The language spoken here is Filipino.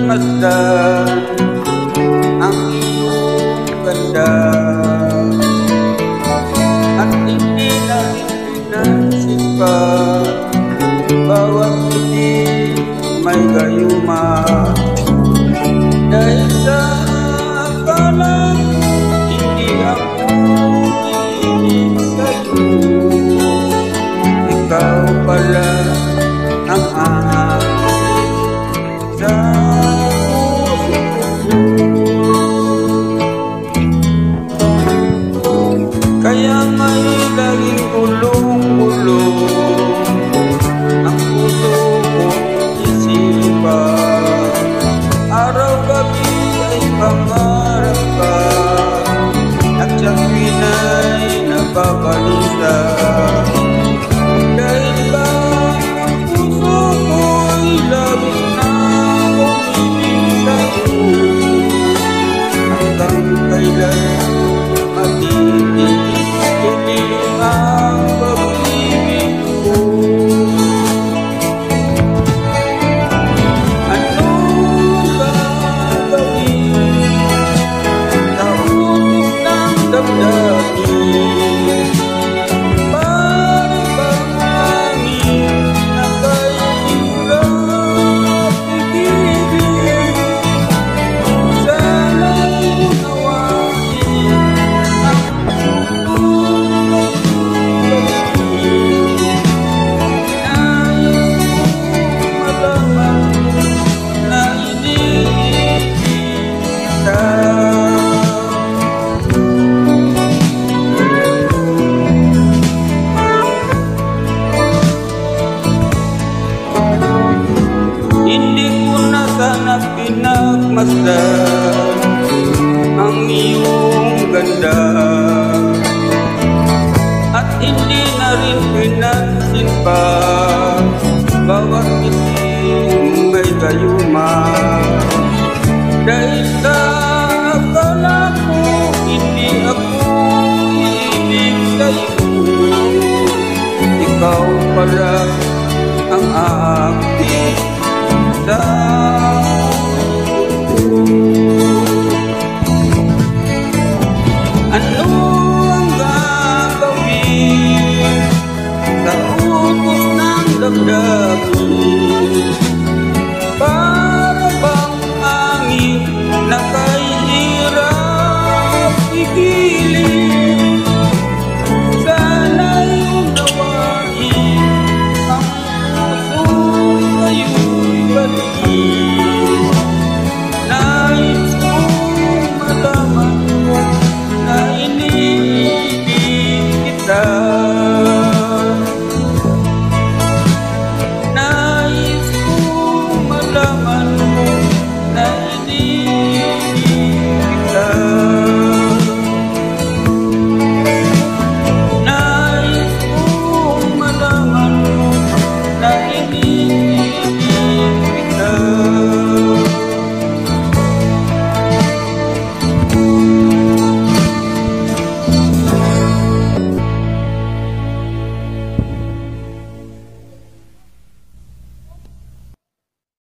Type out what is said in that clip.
pinagmasdan ang iyong ganda at hindi na pinansin pa bawat ngiti may gayuma dahil sa akala hindi ako iibig sa'yo. Ikaw pala ang aking sa puso ko. Kaya may laging gulong-gulong ang puso ko't isipan. Araw-gabi ay pangarap ka at siya'y napabalisa. Dahil ba ang puso ko'y labis na umibig sa'yo, hanggang kailan matitiis ang pag-ibig ko. Ano gagawin sa utos ng damdamin? Para bang hangin na kay hirap ibigin? Sana'y unawain ang tulong gawin. Nais kong malaman na iniibig kita. Hindi ko na sana pinagmasdan ang iyong ganda at hindi na rin pinansin pa bawat ngiting may gayuma. Dahil sa akala ko hindi ako iibig sa'yo, ikaw pala ang aking sa ano ang gagawin sa utos ng damdamin?